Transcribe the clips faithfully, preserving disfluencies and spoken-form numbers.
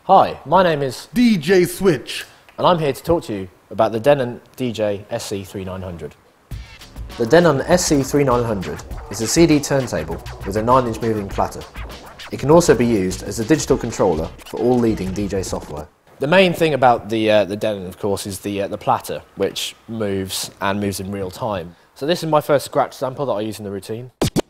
Hi, my name is D J Switch, and I'm here to talk to you about the Denon D J S C thirty-nine hundred. The Denon S C thirty-nine hundred is a C D turntable with a nine inch moving platter. It can also be used as a digital controller for all leading D J software. The main thing about the, uh, the Denon, of course, is the, uh, the platter, which moves and moves in real time. So this is my first scratch sample that I use in the routine.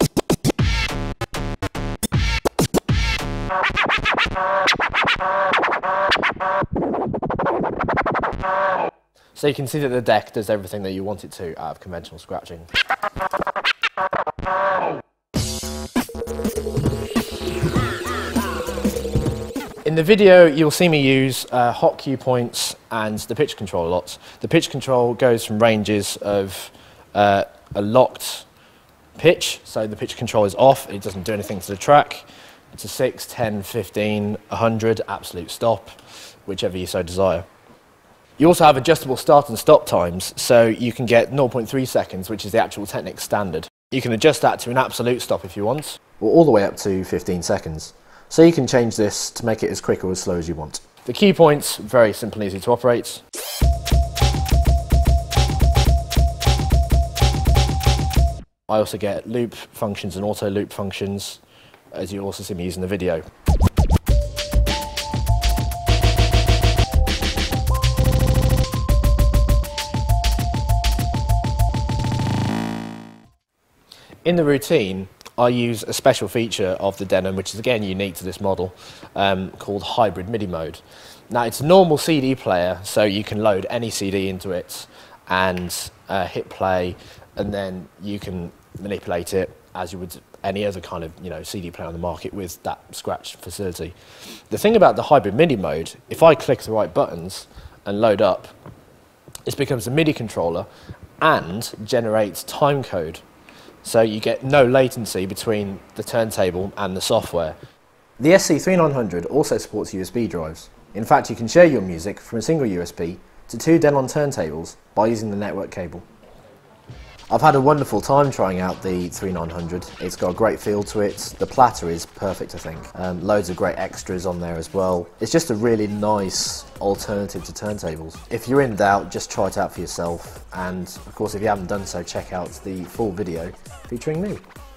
So you can see that the deck does everything that you want it to out of conventional scratching. In the video, you'll see me use uh, hot cue points and the pitch control a lot. The pitch control goes from ranges of uh, a locked pitch, so the pitch control is off, it doesn't do anything to the track. It's a six, ten, fifteen, one hundred, absolute stop, whichever you so desire. You also have adjustable start and stop times, so you can get zero point three seconds, which is the actual Technics standard. You can adjust that to an absolute stop if you want, or all the way up to fifteen seconds. So you can change this to make it as quick or as slow as you want. The key points, very simple and easy to operate. I also get loop functions and auto loop functions, as you also see me use in the video. In the routine, I use a special feature of the Denon, which is again unique to this model, um, called Hybrid MIDI mode. Now it's a normal C D player, so you can load any C D into it and uh, hit play, and then you can manipulate it as you would any other kind of you know C D player on the market with that scratch facility. The thing about the Hybrid MIDI mode, if I click the right buttons and load up, it becomes a MIDI controller and generates time code. So you get no latency between the turntable and the software. The S C thirty-nine hundred also supports U S B drives. In fact, you can share your music from a single U S B to two Denon turntables by using the network cable. I've had a wonderful time trying out the thirty-nine hundred. It's got a great feel to it. The platter is perfect, I think. Um, loads of great extras on there as well. It's just a really nice alternative to turntables. If you're in doubt, just try it out for yourself. And of course, if you haven't done so, check out the full video featuring me.